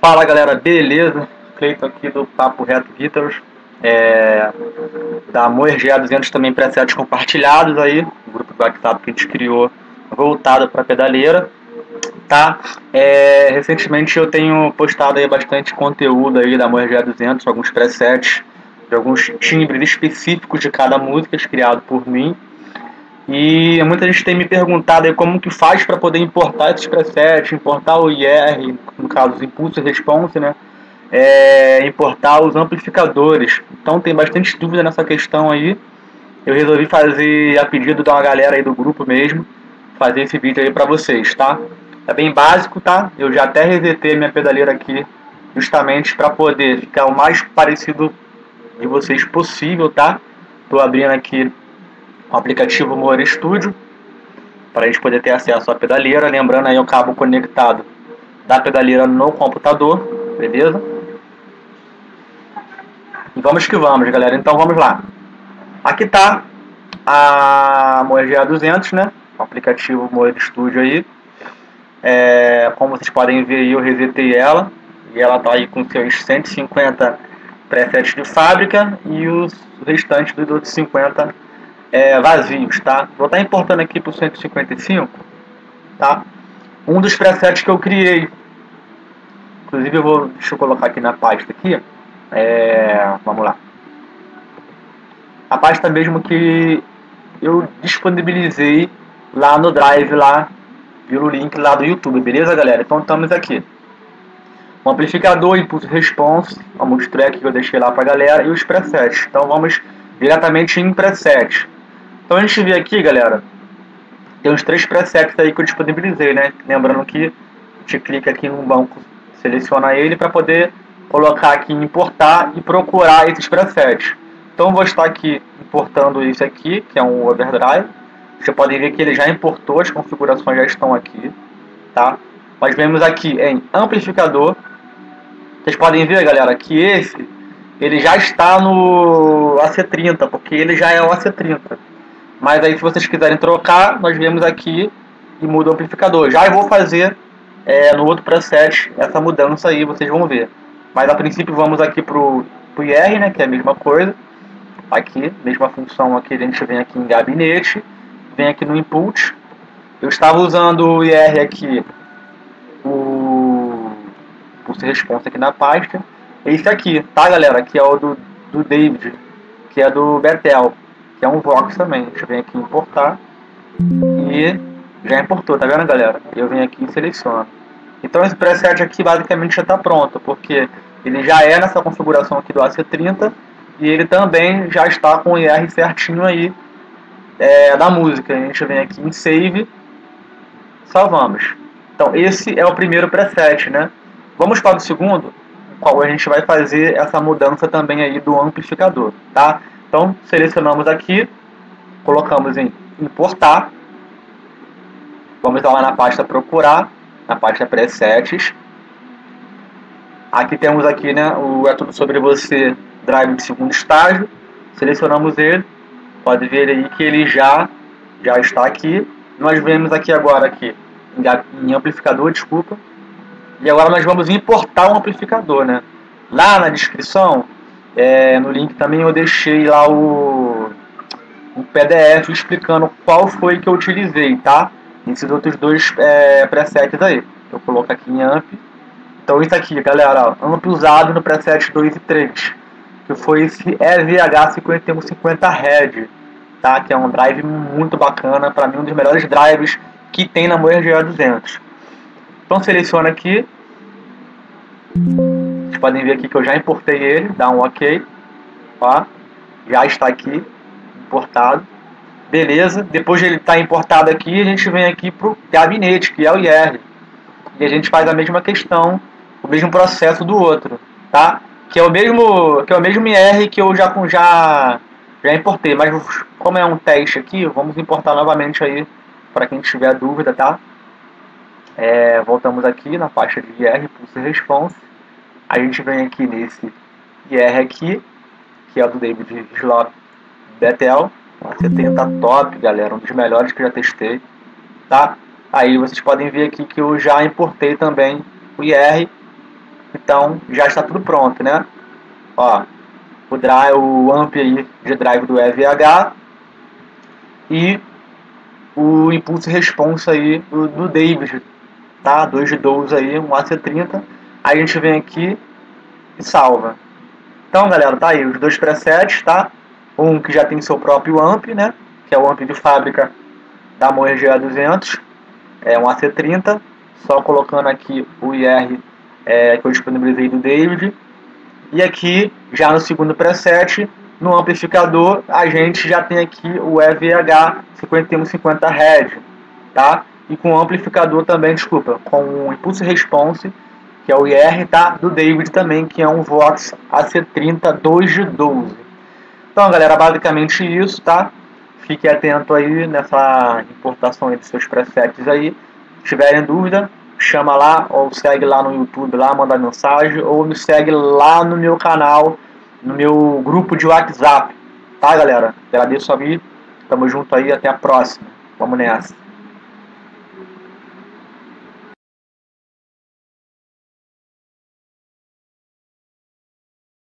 Fala galera, beleza? Cleiton aqui do Papo Reto Guitars, da Moergia 200 também presets compartilhados aí, um grupo do WhatsApp que a gente criou voltado para pedaleira, tá? Recentemente eu tenho postado aí bastante conteúdo aí da Moergia 200, alguns presets de alguns timbres específicos de cada música criado por mim. E muita gente tem me perguntado aí como que faz para poder importar esses presets, importar o IR, no caso os impulso e response, né? Importar os amplificadores. Então tem bastante dúvida nessa questão aí. Eu resolvi fazer a pedido de uma galera aí do grupo mesmo, fazer esse vídeo aí para vocês, tá? É bem básico, tá? Eu já até resetei minha pedaleira aqui justamente para poder ficar o mais parecido de vocês possível, tá? Tô abrindo aqui o aplicativo Moer Studio para a gente poder ter acesso à pedaleira, lembrando aí o cabo conectado da pedaleira no computador, beleza? E vamos que vamos, galera. Então vamos lá. Aqui tá a Moer 200, né? O aplicativo Moer Studio aí. Como vocês podem ver aí, eu resetei ela e ela tá aí com seus 150 presets de fábrica e os restantes dos outros 50 vazios, tá? Vou estar importando aqui para o 155, tá? Um dos presets que eu criei, inclusive deixa eu colocar aqui na pasta aqui, vamos lá. A pasta mesmo que eu disponibilizei lá no Drive, lá pelo link lá do YouTube, beleza, galera? Então estamos aqui. O amplificador, impulso response, a multitrack que eu deixei lá pra galera e os presets. Então vamos diretamente em presets. Então a gente vê aqui, galera, tem uns 3 presets aí que eu disponibilizei, né? Lembrando que a gente clica aqui no banco, seleciona ele para poder colocar aqui em importar e procurar esses presets. Então eu vou estar aqui importando esse aqui, que é um overdrive. Vocês podem ver que ele já importou, as configurações já estão aqui, tá? Nós vemos aqui em amplificador. Vocês podem ver, galera, que ele já está no AC30, porque ele já é o AC30. Mas aí se vocês quiserem trocar, nós vemos aqui e muda o amplificador. Já eu vou fazer no outro preset essa mudança aí, vocês vão ver. Mas a princípio vamos aqui pro IR, né, que é a mesma coisa. Aqui, mesma função aqui, a gente vem aqui em gabinete, vem aqui no input. Eu estava usando o IR aqui, o pulse response aqui na pasta. Esse aqui, tá, galera? Aqui é o do David, que é do Bethel, que é um Vox também. Deixa eu vir aqui em importar. E já importou, tá vendo, galera? Eu venho aqui e seleciono. Então esse preset aqui basicamente já está pronto, porque ele já é nessa configuração aqui do AC30 e ele também já está com o IR certinho aí da música. A gente vem aqui em Save, salvamos. Então esse é o primeiro preset, né? Vamos para o segundo, qual a gente vai fazer essa mudança também aí do amplificador, tá? Então selecionamos aqui, colocamos em importar, vamos lá na pasta procurar, na pasta presets. Aqui temos aqui, né, o É Tudo Sobre Você Drive de segundo estágio, selecionamos ele, pode ver aí que ele já está aqui. Nós vemos aqui agora aqui em amplificador, desculpa. E agora nós vamos importar um amplificador, né? Lá na descrição, no link também eu deixei lá o PDF explicando qual foi que eu utilizei, tá? Esses outros 2 presets aí. Eu coloco aqui em AMP. Então isso aqui, galera, AMP usado no preset 2 e 3, que foi esse EVH5150 Red, tá? Que é um drive muito bacana, para mim um dos melhores drives que tem na Moer 200. Então seleciona aqui. Vocês podem ver aqui que eu já importei ele, dá um OK. Ó, já está aqui importado. Beleza, depois de ele estar importado aqui, a gente vem aqui para o gabinete, que é o IR. E a gente faz a mesma questão, o mesmo processo do outro, tá? Que é o mesmo IR que eu já importei, mas como é um teste aqui, vamos importar novamente aí para quem tiver dúvida, tá? Voltamos aqui na pasta de IR, pulse response. A gente vem aqui nesse IR aqui, que é o do David Slop Bethel. Você tenta top, galera, um dos melhores que eu já testei, tá? Aí vocês podem ver aqui que eu já importei também o IR Então já está tudo pronto, né? Ó, o amp aí de drive do EVH e o impulso response aí do David, tá? 2 de 12 aí, um AC30. Aí a gente vem aqui e salva. Então, galera, tá aí os dois presets, tá? Um que já tem seu próprio amp, né? Que é o amp de fábrica da Moer GA200, é um AC30, só colocando aqui o IR que eu disponibilizei do David. E aqui, já no segundo preset, no amplificador, a gente já tem aqui o EVH 5150 Red, tá? E com o amplificador também, desculpa, com o Impulse Response, que é o IR, tá? Do David também, que é um Vox AC30 2 de 12. Então, galera, basicamente isso, tá? Fique atento aí nessa importação aí dos seus presets aí. Se tiverem dúvida, chama lá ou segue lá no YouTube, lá, manda mensagem, ou me segue lá no meu canal, no meu grupo de WhatsApp. Tá, galera? Agradeço a mim. Tamo junto aí, até a próxima. Vamos nessa.